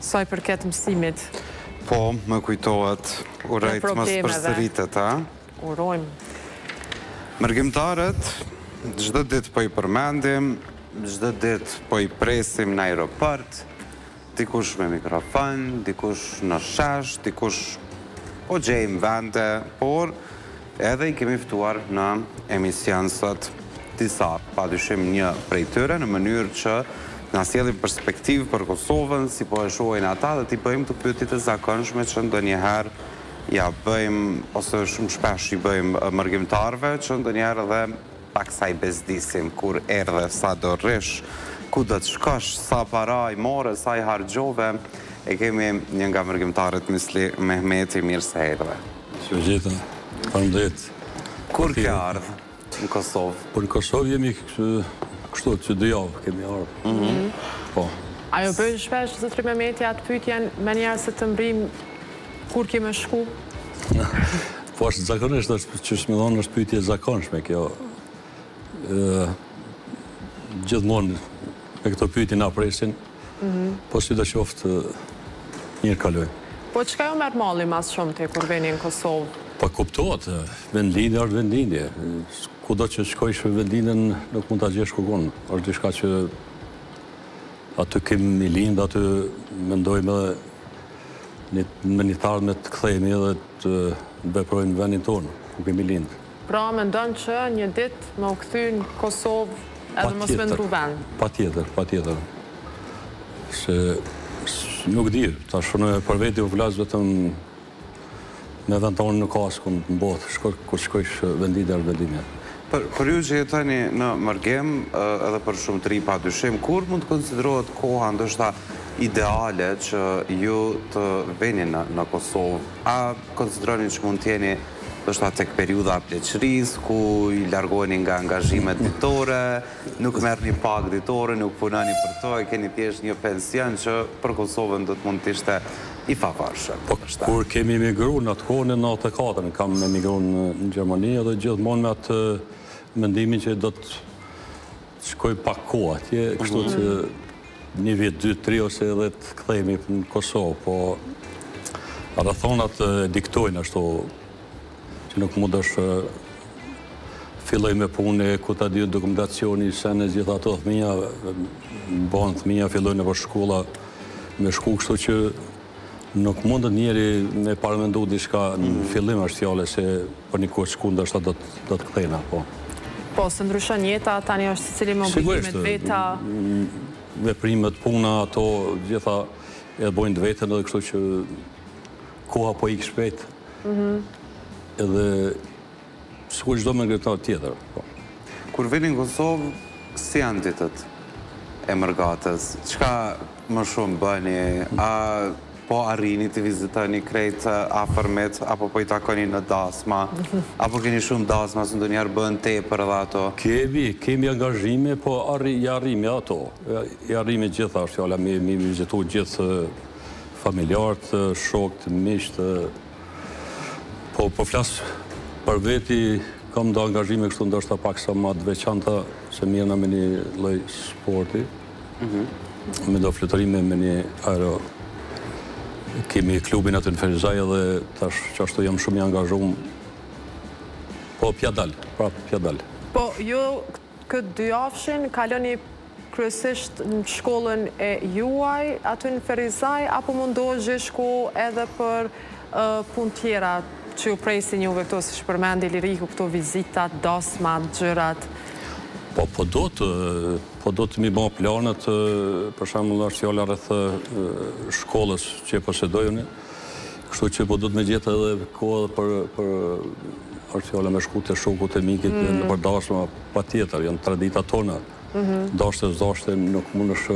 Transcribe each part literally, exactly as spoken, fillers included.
Sa i përket mësimit? Po, më kujtohet, urejt mos përsëritet, a? Urojmë. Mërgjimtarët, çdo ditë po i përmendim, çdo ditë po i presim në aeroport, dikush me mikrofon, dikush në shesh, dikush po gjejmë vende, por edhe i kemi ftuar në emision sot disa, padyshim një prej tyre, në mënyrë që na sjellim perspektivë për Kosovën, si po e shohin ata, dhe ti bëjmë të pyetje të zakonshme që ndonjëherë ja bëjmë, ose shumë shpesh i bëjmë mërgjimtarve, që ndonjëherë edhe paksa i bezdisim, kur erdhe sa do rrish, ku do të shkosh, sa para i more, sa i harxove, e kemi një nga mërgjimtarët Misli Mehmeti, mirë se erdhe. Që gjitha, faleminderit. Kur ke ardhë në Kosovë? Por në Kosovë jemi kështu që dy javë kemi ardhë. Po. Ajo bëjë shpesh, zotri Mehmeti, atë pyetjen me njerë se të mbrim kur kime shku? Po është zakonisht, që shme dhonë është pyetje zakonshme kjo. Gjithmonë me këto pyetje na presin, po si do qoftë njërë kaloj. Po qëka jo mërë mali mas shumë të kur veni në Kosovë? Pa kuptohet, vendlindje është vendlindje. Kudo që shkojsh vendlindjen nuk mund të gjesh kukon. është diçka që aty kemi lind, aty mendojmë edhe me një tarë me të kthejmë edhe të veprojnë vendin tonë, ku kemi lind. Pra me ndonë që një dit më u këthy në Kosovë edhe mos me ndru vend? Pa tjetër, pa tjetër. Se nuk di, ta shënë për veti u vlasë vetëm me vend tonë në kasë, në botë, kur shkojsh vendin dhe vendinja. Për ju që jetoni në Mërgjem, edhe për shumë të ri pa dyshim, kur mund të konsiderohet koha ndoshta ideale që ju të veni në Kosovë? A konsideroni që mund t'jeni ndoshta tek periudha pleqëris, ku i largoheni nga angazhimet ditore, nuk merrni pagë ditore, nuk punoni për to, e keni thjesht një pension që për Kosovën do të mund të ishte i favarshëm. Po, kur kemi emigru në atë kohën e nëntëdhjetë e katër, kam emigru në Gjermani edhe gjithmonë me atë mendimin që do të shkoj pak kohë atje, kështu që një vit, dy, tri ose edhe të kthehemi në Kosovë, po rrethonat diktojnë ashtu që nuk mund është filloj me punë, ku ta di dokumentacioni, sene, gjitha ato thmija, bëhen thmija, filloj në për shkolla me shku, kështu që nuk mundët njeri me paramendu diçka në fillim është fjale se për një kohë shku ndështë do të kthejna, po. Po, së ndryshon jeta, tani është si cili më obligimet veta? Veprimet, puna, ato, gjitha e bojnë të vetën edhe kështu që koha po ikë shpejt. Edhe sikur çdo mërgjimtar tjetër. Kur vini në Kosovë, si janë ditët e mërgatës? Çka më shumë bëni? A po arrini të vizitoni krejt afërmet, apo po i takoni në dasma, apo keni shumë dasma, së ndonjëherë bëhen tepër edhe ato? Kemi, kemi angazhime, po i arrimi ato. I arrimi gjitha, është fjalla, mi vizitu gjithë familjarët, shokët, miqtë. Po, po flasë për veti, kam do angazhime kështu ndoshta pak sa ma të veçanta, se mirëna me një lloj sporti, me do fluturime me një aero. Kemi klubin atë në Ferizaj edhe tash që ashtu jam shumë i angazhum. Po, pjadal, pra pjadal. Po, ju këtë dy javshin kaloni kryesisht në shkollën e juaj, aty në Ferizaj, apo mundohë gjithë edhe për punë tjera që ju presin juve këto, si shpërmendi liriku, këto vizitat, dasmat, gjërat? Po, po do të, po do të mi bo planet, për shembull është fjala rreth shkollës që e posedojnë, kështu që po do të me gjetë edhe kohë për, për është fjala me shku të shokut e mikit, në për dashma, pa tjetër, janë tradita tona. Dashte, zashte, nuk mund është,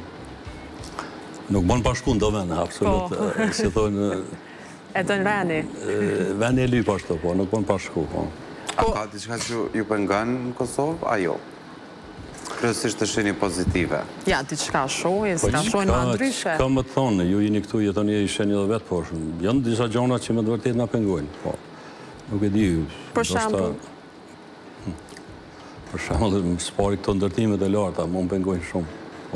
nuk mund pashku në do vene, absolut, si thonë... E do në veni? Veni e lyp ashtu, po, nuk mund pashku, po. A ka diçka që ju pengon në Kosovë, a jo? Kryesisht të shini pozitive. Ja, diçka shohin, s'ka shohin ma ndryshe. Ka më të thonë, ju jeni këtu, jetoni e isheni edhe vetë, po, janë disa gjona që me të vërtet nga pengojnë, po. Nuk e di... Për shembull? Për shembull, spari këto ndërtimet e larta, më më pengojnë shumë, po.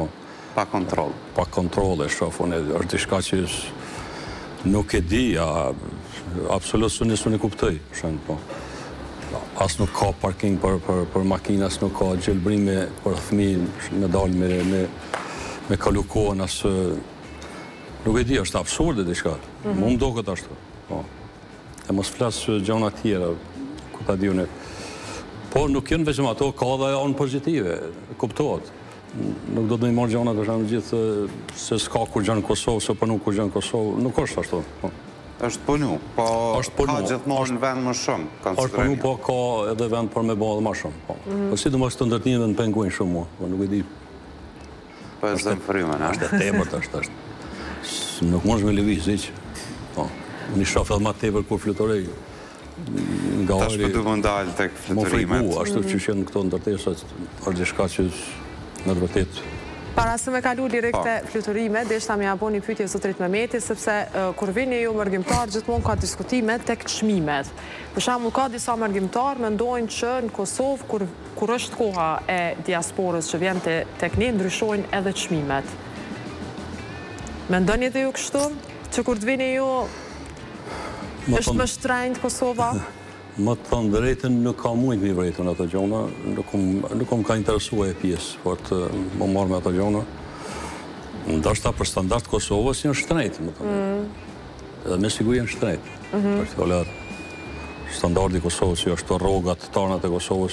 Pa kontrol. Pa kontrol e shof, unë është diçka që nuk e di, a, absolut së nisë unë e kuptoj, shënë, po. As nuk ka parking për, për, për makina, as nuk ka gjelbrime për fëmijë, me dalë me, me, me kalu kohën, as nuk e di, është absurde diçka. Mm -hmm. Mu më do këtë ashtu. Po. E mos flasë gjona tjera, ku ta di unë. Po nuk jenë veçëm ato, ka dhe anë pozitive, kuptohet. Nuk do të me marrë gjona të shanë gjithë se s'ka kur gjanë Kosovë, se përnu kur gjanë Kosovë, nuk është ashtu. Po. është punu, po ka gjithmonë në vend më shumë. është punu, po ka edhe vend për me bëha dhe ma shumë. Po si të mos të ndërtime në penguin shumë mua, po nuk e di. Po e zëmë frime, na? është e tepër të është. Nuk mund me lëviz, iq. Unë i shafë edhe ma tepër kur fluturej. Ta shpë du më ndalë të fluturimet. Më friku, ashtu që shenë këto ndërtesat, është gjeshka që në të vërtet. Para se me kalu direkt e fluturime, dhe ishta me ja bo një pytje zotrit Mehmeti, sepse kur vini ju mërgjimtar, gjithmonë ka diskutime tek çmimet. Për shembull, ka disa mërgjimtar mendojnë që në Kosovë, kur, kur është koha e diasporës që vjen të tek ne, ndryshojnë edhe çmimet. Mendoni edhe ju kështu? Që kur të vini ju, është më shtrenjtë Kosova? Më të thënë drejtën, nuk ka mujtë mi vrejtën ato gjona, nuk më ka interesua e pjesë, por të më marrë me ato gjona. Ndashta për standart Kosovës janë shtrejtë, më thënë. Edhe me sigur janë shtrejtë. Për të fjallar, standardi Kosovës, që është rrogat, tarnat e Kosovës,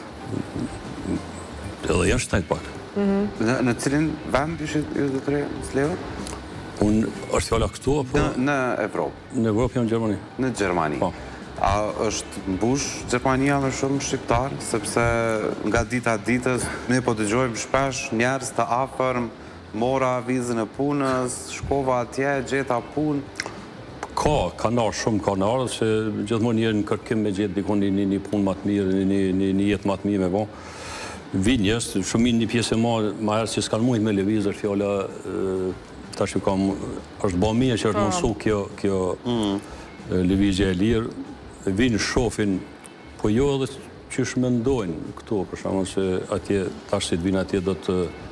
edhe janë shtrejtë pak. Në cilin vend ishit ju të tre slevët? Unë është fjalla këtu, apo? Në Evropë. Në Evropë janë Gjermani. Në Gjermani. A është mbush Gjermania me shumë shqiptarë, sepse nga dita ditës ne po dëgjojmë shpesh njerëz të afërm, mora vizën e punës, shkova atje, gjeta punë. Ka, ka nërë shumë, ka nërë, se gjithmonë njerë në kërkim me gjithë dikon një punë matë mirë, një jetë matë mirë me bo. Vi njës, shumin një pjesë e ma herë që s'kanë mujtë me levizër, fjalla, ta që kam, është bo mirë që është mësu kjo levizje e lirë, vinë shofin, po jo edhe që shmendojnë këto, për shumë se atje, tash si të vinë atje do të,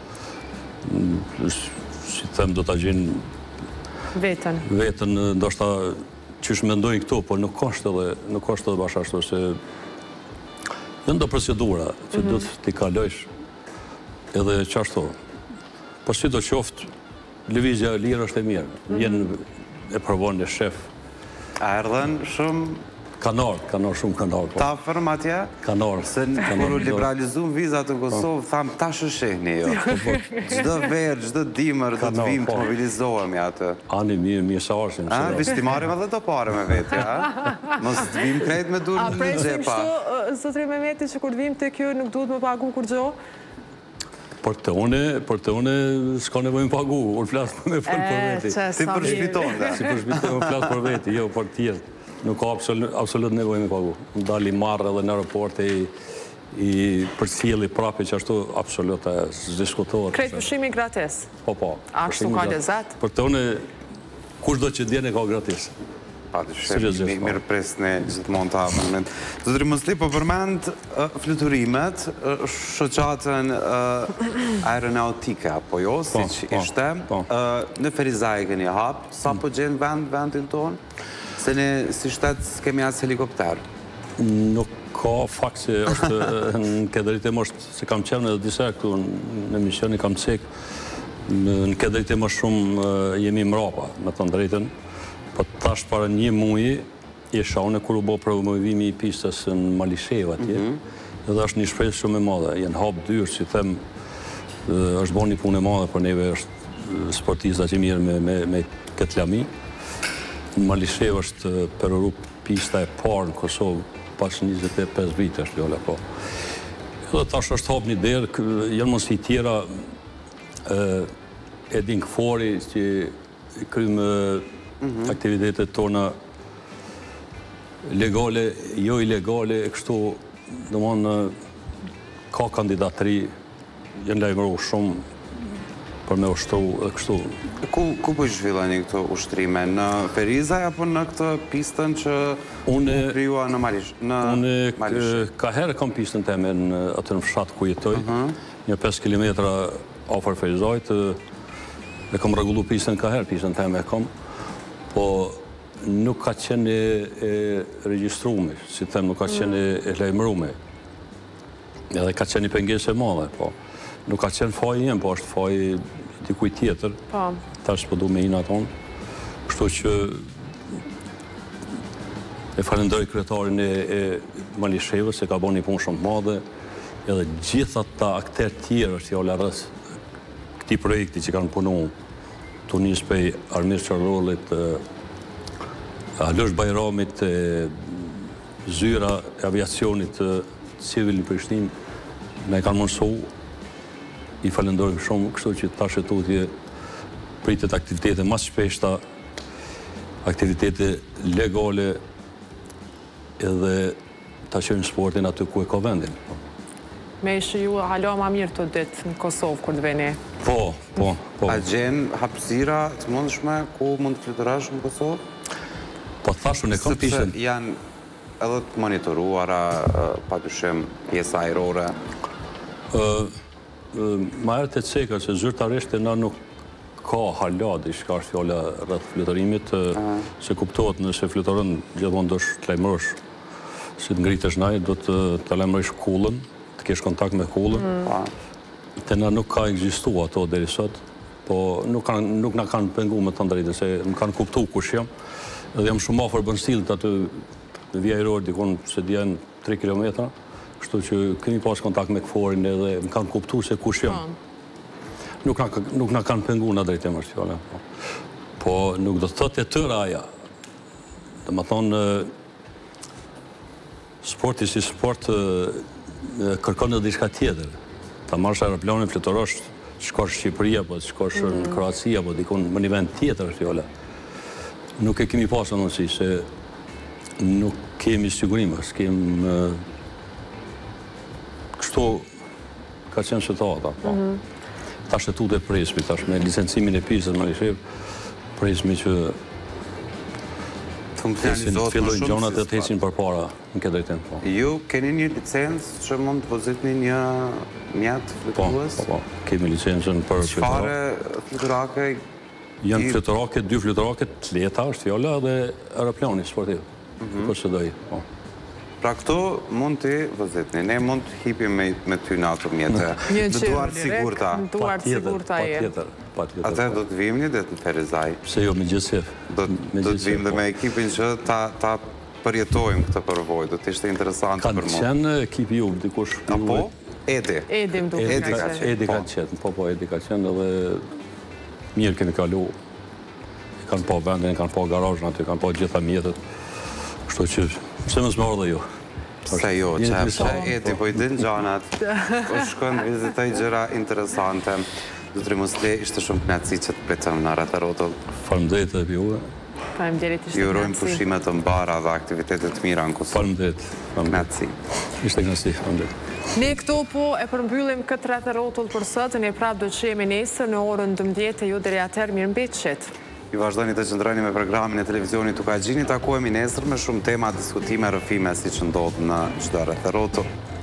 si të them, do të gjenë vetën. Vetën, ndoshta që shmendojnë këto, po nuk është edhe, nuk është edhe bashkështu, se janë do procedura që do të t'i kalojsh edhe qashtu. Po si do qoftë, lëvizja e lirë është e mirë, jenë e përvonë e shef. A erdhen shumë? Kanar, kanar, shumë kanar. Ta fërm atje? Kanar. Se kur u liberalizum vizat të Kosovë, thamë ta shëshehni jo. Gjdo verë, gjdo dimër, do të vim të mobilizohemi atë. Ani, mirë, mirë sa arsim. A, vishti marim edhe të pare me veti, a? Mos të vim krejt me dur në gjepa. A presim shtu, zotri Mehmeti, që kur të vim të kjo nuk duhet më pagu kur gjo? Për të une, për të une, s'ka nevojnë pagu, unë flasë me fërë për veti. Si për shpiton, da? Si për shpiton, unë flasë për veti, jo, për tjerë. Nuk ka absolut nevojnë me pagu. Më dali marrë edhe në aeroport e i për cilë i prapi që ashtu absolut e zdiskutohet. Krejt pushimi gratis? Po, po. Ashtu ka lezat? Për të une, kush do që djene ka gratis? Pa të shërë, mirë presne gjithmonë të abonament. Zotri Musli, po përmend fluturimet, shoqatën aeronautike, apo jo, si që ishte. Në Ferizaj keni hapë, sa po gjenë vendin tonë? Se ne si shtetë s'kemi asë helikopter? Nuk ka fakt që është në këdëritim është, se kam qenë edhe disa këtu në misioni kam cek, në këdëritim është shumë jemi mrapa, me të ndrejten. Po tash para një muji, isha une kur u bo promovimi i pistës në Malishev atje, edhe është një shpresë shumë e madhe. Jenë hapë dyrë, si them, është bo një punë e madhe, për neve është sportista që mirë me këtë lami. Në Malishev është përëru pista e parë në Kosovë, pas njëzet e pesë vite është jolla, po. Edhe tash është hapë një derë, janë mos i tjera Edin Këfori, që krymë aktivitetet tona legale, jo ilegale, e kështu, dhe mënë, ka kandidatëri, janë lajmëru shumë për me ushtru e kështu. Ku po zhvillani këto ushtrime? Në Ferizaj apo në këtë pistën që kryua në Malishev? Unë ka herë kam pistën teme atë në fshatë ku jetoj, një pesë kilometra ofër Ferizajt, e kam rregullu pistën ka herë, pistën teme e kam, po nuk ka qenë e regjistrume, si them, nuk ka qenë e lajmërume. Edhe ka qenë i pengesë e madhe, po. Nuk ka qenë faji jem, po është faji dikuj tjetër. Tash po du me ina tonë. Kështu që e falendoj kryetarin e Malishevës se ka bo një punë shumë të madhe, edhe gjitha ta akter tjerë është fjala rreth këtij projekti që kanë punu Tunis pej Armir Çarrollit, Alësh Bajramit, Zyra e aviacionit civil në Prishtinë, ne kanë mundësu, i falendojmë shumë, kështu që tash e tutje pritet aktivitete mas shpeshta, aktivitete legale, edhe ta qëjmë sportin aty ku e ka vendin. Me ishë ju halo ma mirë të ditë në Kosovë kur të veni? Po, po, po. A gjenë hapësira të mundshme ku mund të fluturosh në Kosovë? Po thashun e kam pishën. Sepse janë edhe të monitoruara, pa dyshim pjesa ajrore. Ma erë të ceka që zyrtarisht e na nuk ka hala dhe ishka është fjalla rrëth fluturimit, se kuptohet nëse fluturën gjithmonë do të lajmërosh, si të ngritesh naj, do të lajmërosh kullën, të kesh kontakt me kullën. Te na nuk ka egzistu ato deri sot, po nuk na kanë pengu me të ndrejtë, se më kanë kuptu kush jam, edhe jam shumë afër Bënsillit aty në vija ajror, dikon se djenë tre kilometra, kështu që kemi pas kontakt me këforin edhe më kanë kuptu se kush jam. Nuk na kanë pengu në drejtim është fjole. Po nuk do të thot e tëra aja. Dhe më thonë, sporti si sport kërkon edhe diçka tjetër. Ta marrësh aeroplanin, fluturosh, shkosh Shqipëria, po shkosh në Kroacia, po dikon më një vend tjetër është fjole. Nuk e kemi pasur mundësi, se nuk kemi sigurime, s'kem kështu ka qenë situata. Tash e tute presmi, tash me licencimin e pistës në Lishev, presmi që fillojnë gjonat e të hecin për para në këtë drejtim. Ju keni një licencë që mund të vozitni një mjatë fluturues? Po, po, kemi licencën për fluturake. Çfarë fluturake? Janë fluturake, dy fluturake, të leta është fjolla dhe aeroplani sportiv. Po së dojë, po. Pra këto mund të vëzitni, ne mund të hipim me ty në ato mjetë. Në duar sigurta. Në duar sigurta e. Ate do të vimni dhe të Ferizaj. Pse jo, me gjithsef. Do të vim dhe me ekipin që ta përjetojmë këtë përvoj, do të ishte interesant për mu. Kanë qenë ekipi ju, dikush... Apo? Edi. Edi më duke ka qenë. Edi ka qenë, po po, Edi ka qenë edhe mirë kemi kalu. Kanë po vendin, kanë po garajën aty, kanë po gjitha mjetët. Kështu që, pse më smorë dhe ju? Se jo, që Edi po i din gjanat, po shkon vizitoj gjëra interesante. Dutri Musli, ishte shumë knatësi që të pritëm në Rreth e Rrotull. Faleminderit edhe për juve. Faleminderit, ishte knatësi. Ju urojmë pushimet të mbara dhe aktivitetet të mira në Kosovë. Faleminderit. Knatësi. Ishte knatësi, faleminderit. Ne këto po e përmbyllim këtë Rreth e Rrotull për sot, ne prapë do të jemi nesër në orën dëmbëdhjetë, ju deri atëherë mirëmbëjtje. Ju vazhdoni të qëndroni me programin e televizionit Tukagjini, takohemi nesër me shumë tema, diskutime, rrëfime si që ndodhë në çdo Rreth e Rrotull.